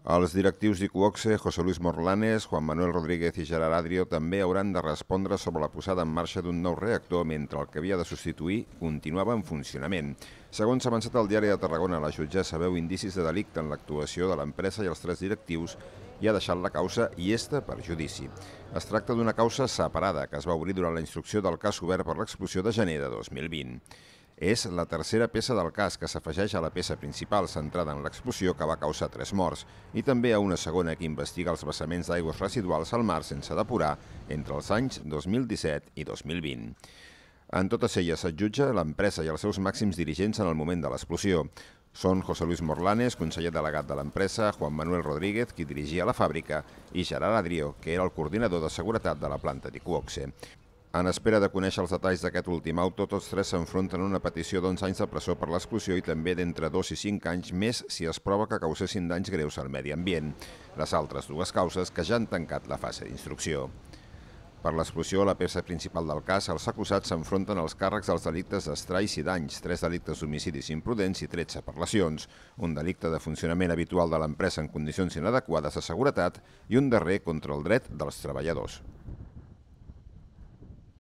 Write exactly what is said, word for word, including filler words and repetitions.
Els directius d'Iqoxe, José Luis Morlanes, Juan Manuel Rodríguez i Gerard Adrio també hauran de respondre sobre la posada en marxa d'un nou reactor mentre el que havia de substituir continuava en funcionament. Segons s'ha avançat al Diari de Tarragona, la jutgessa veu indicis de delicte en l'actuació de l'empresa i els tres directius i ha deixat la causa iesta per judici. Es tracta d'una causa separada que es va obrir durant la instrucció del cas obert per l'explosió de gener de dos mil vint. És la tercera peça del cas que s'afegeix a la peça principal centrada en l'explosió que va causar tres morts i també a una segona que investiga els vessaments d'aigües residuals al mar sense depurar entre els anys dos mil disset i dos mil vint. En totes elles s'adjutja l'empresa i els seus màxims dirigents en el moment de l'explosió. Són José Luis Morlanes, conseller delegat de l'empresa, Juan Manuel Rodríguez, qui dirigia la fàbrica, i Gerard Adrio, que era el coordinador de seguretat de la planta d'Iqoxe. En espera de conèixer els detalls d'aquest últim auto, tots tres s'enfronten a una petició d'onze anys de presó per l'explosió i també d'entre dos i cinc anys més si es prova que causessin danys greus al medi ambient. Les altres dues causes que ja han tancat la fase d'instrucció. Per l'explosió, la peça principal del cas, els acusats s'enfronten als càrrecs dels delictes d'estralls i danys, tres delictes d'homicidis imprudents i tretze per lesions, un delicte de funcionament habitual de l'empresa en condicions inadequades de seguretat i un darrer contra el dret dels treballadors.